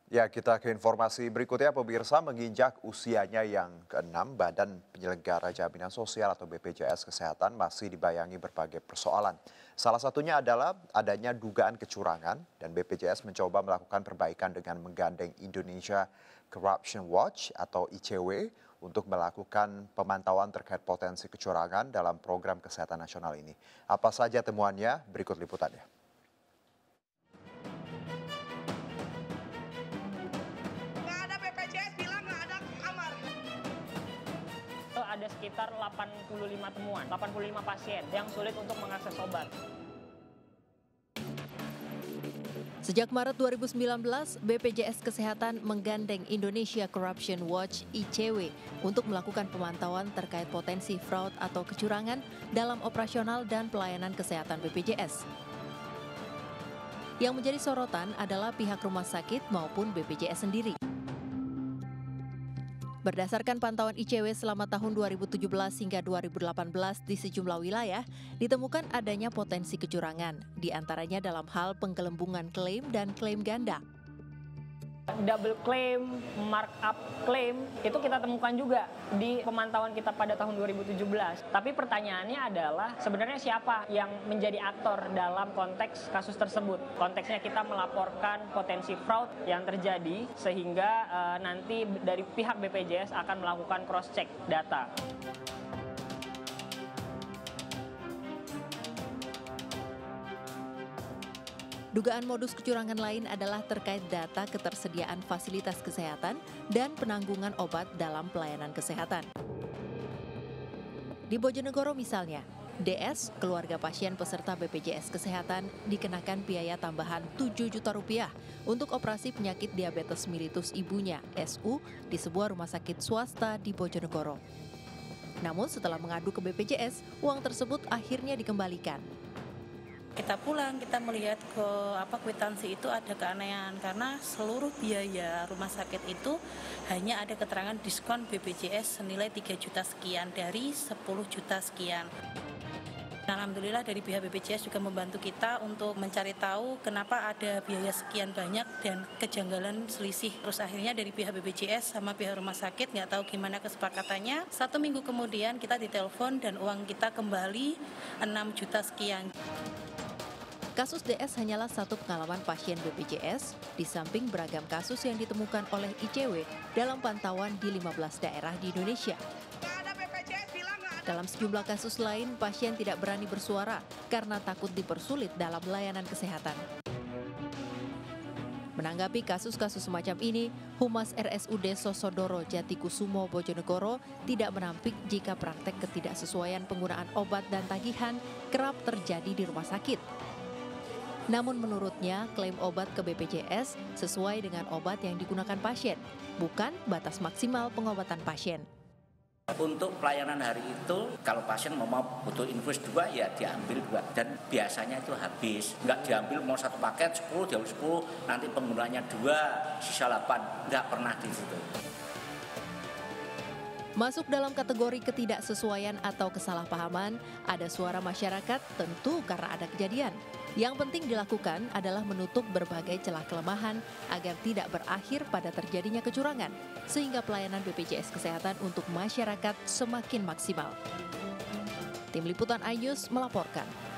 Ya, kita ke informasi berikutnya. Pemirsa, menginjak usianya yang ke-6, Badan Penyelenggara Jaminan Sosial atau BPJS Kesehatan masih dibayangi berbagai persoalan. Salah satunya adalah adanya dugaan kecurangan dan BPJS mencoba melakukan perbaikan dengan menggandeng Indonesia Corruption Watch atau ICW untuk melakukan pemantauan terkait potensi kecurangan dalam program kesehatan nasional ini. Apa saja temuannya? Berikut liputannya. Nggak ada BPJS bilang nggak ada kamar. Ada sekitar 85 temuan, 85 pasien yang sulit untuk mengakses obat. Sejak Maret 2019, BPJS Kesehatan menggandeng Indonesia Corruption Watch (ICW) untuk melakukan pemantauan terkait potensi fraud atau kecurangan dalam operasional dan pelayanan kesehatan BPJS. Yang menjadi sorotan adalah pihak rumah sakit maupun BPJS sendiri. Berdasarkan pantauan ICW selama tahun 2017 hingga 2018 di sejumlah wilayah, ditemukan adanya potensi kecurangan, di antaranya dalam hal penggelembungan klaim dan klaim ganda. Double claim, markup claim, itu kita temukan juga di pemantauan kita pada tahun 2017. Tapi pertanyaannya adalah sebenarnya siapa yang menjadi aktor dalam konteks kasus tersebut? Konteksnya kita melaporkan potensi fraud yang terjadi sehingga nanti dari pihak BPJS akan melakukan cross-check data. Dugaan modus kecurangan lain adalah terkait data ketersediaan fasilitas kesehatan dan penanggungan obat dalam pelayanan kesehatan. Di Bojonegoro misalnya, DS, keluarga pasien peserta BPJS Kesehatan, dikenakan biaya tambahan Rp7 juta untuk operasi penyakit diabetes mellitus ibunya, SU, di sebuah rumah sakit swasta di Bojonegoro. Namun setelah mengadu ke BPJS, uang tersebut akhirnya dikembalikan. Kita pulang, kita melihat ke kwitansi itu ada keanehan karena seluruh biaya rumah sakit itu hanya ada keterangan diskon BPJS senilai 3 juta sekian dari 10 juta sekian. Alhamdulillah dari pihak BPJS juga membantu kita untuk mencari tahu kenapa ada biaya sekian banyak dan kejanggalan selisih. Terus akhirnya dari pihak BPJS sama pihak rumah sakit nggak tahu gimana kesepakatannya. 1 minggu kemudian kita ditelepon dan uang kita kembali 6 juta sekian. Kasus DS hanyalah satu pengalaman pasien BPJS, di samping beragam kasus yang ditemukan oleh ICW dalam pantauan di 15 daerah di Indonesia. Nggak ada BPJS bilang nggak ada. Dalam sejumlah kasus lain, pasien tidak berani bersuara karena takut dipersulit dalam layanan kesehatan. Menanggapi kasus-kasus semacam ini, Humas RSUD Sosodoro Jatikusumo Bojonegoro tidak menampik jika praktek ketidaksesuaian penggunaan obat dan tagihan kerap terjadi di rumah sakit. Namun menurutnya, klaim obat ke BPJS sesuai dengan obat yang digunakan pasien, bukan batas maksimal pengobatan pasien. Untuk pelayanan hari itu, kalau pasien mau butuh infus 2, ya diambil 2. Dan biasanya itu habis. Nggak diambil mau satu paket 10, diambil 10, nanti penggunanya 2, sisa 8. Nggak pernah di situ. Masuk dalam kategori ketidaksesuaian atau kesalahpahaman, ada suara masyarakat tentu karena ada kejadian. Yang penting dilakukan adalah menutup berbagai celah kelemahan agar tidak berakhir pada terjadinya kecurangan, sehingga pelayanan BPJS Kesehatan untuk masyarakat semakin maksimal. Tim Liputan iNews melaporkan.